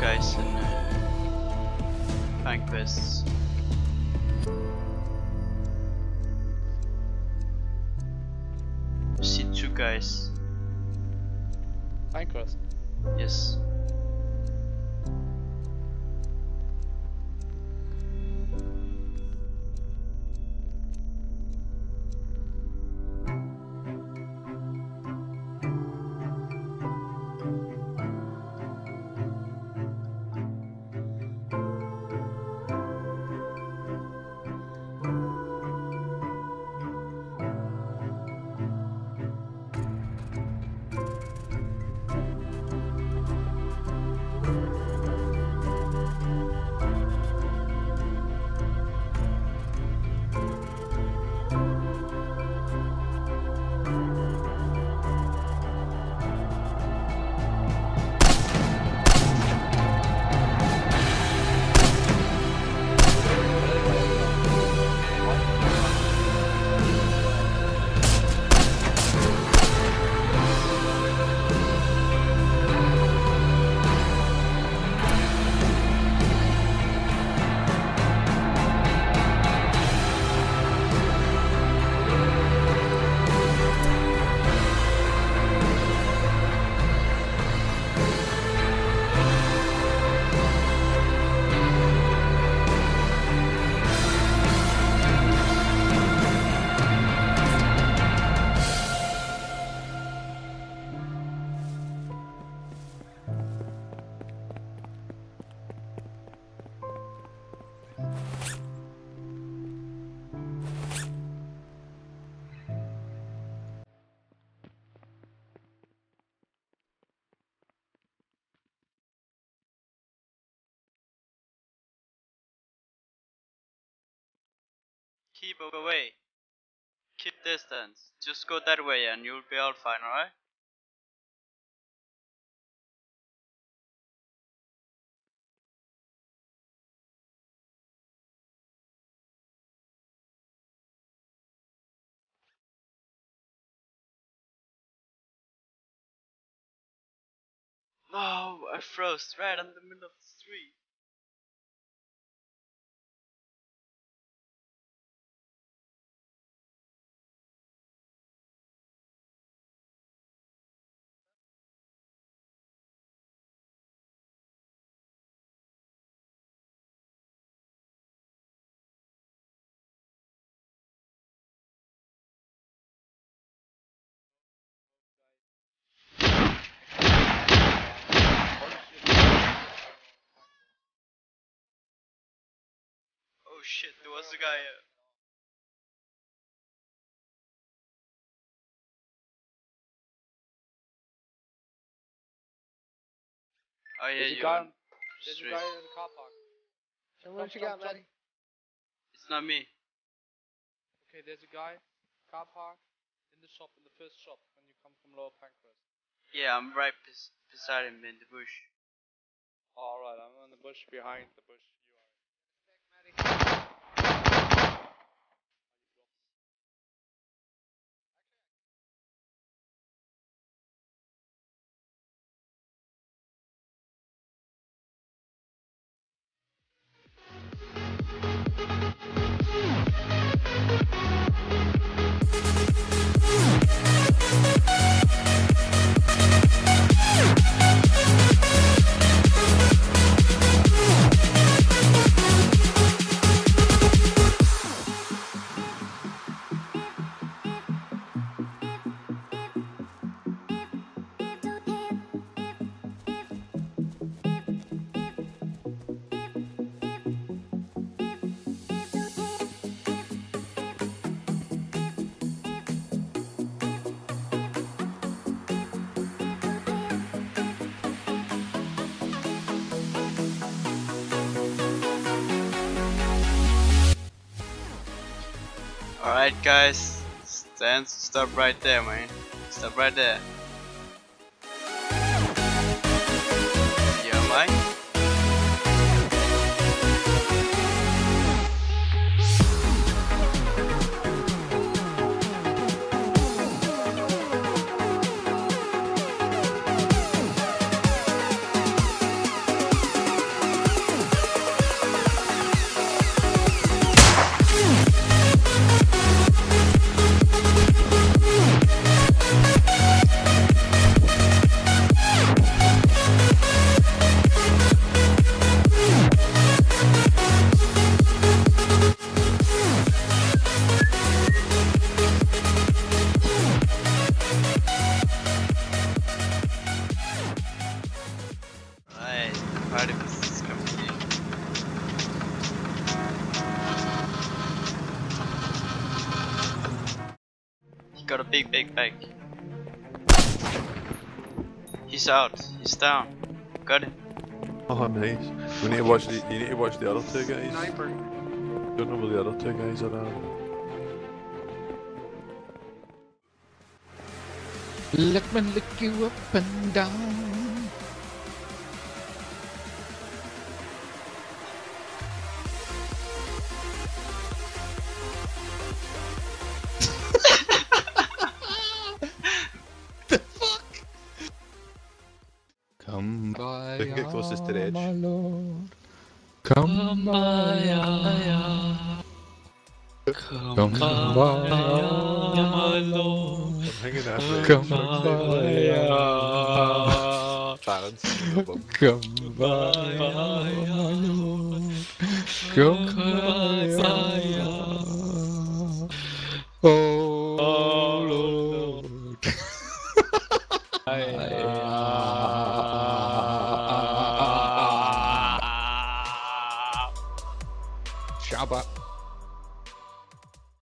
guys in Pinecrest. See 2 guys. Pinecrest? Yes. Keep away. Keep distance. Just go that way and you'll be all fine, alright? No, I froze right in the middle of the street. Oh shit, there was a guy. Oh yeah, There's a guy in the car park. What you got, Maddie? It's not me. Okay, there's a guy, car park, in the shop, in the first shop, when you come from Lower Pinecrest. Yeah, I'm right beside him in the bush. Alright, I'm in the bush, behind the bush. You are. Alright guys, stop right there, man. Stop right there. Yeah, Mike? got a big bag. He's out. He's down. Got him. Oh, nice. We need to watch the. You need to watch the other two guys. Sniper. Don't know where the other two guys are at. Let me lick you up and down. The fuck? Come by, They can get closest to the edge. my lord. Come by, come by, my lord. I'm hanging after Come the by, Balance. come by, my lord. Come by, oh Lord. Shabbat.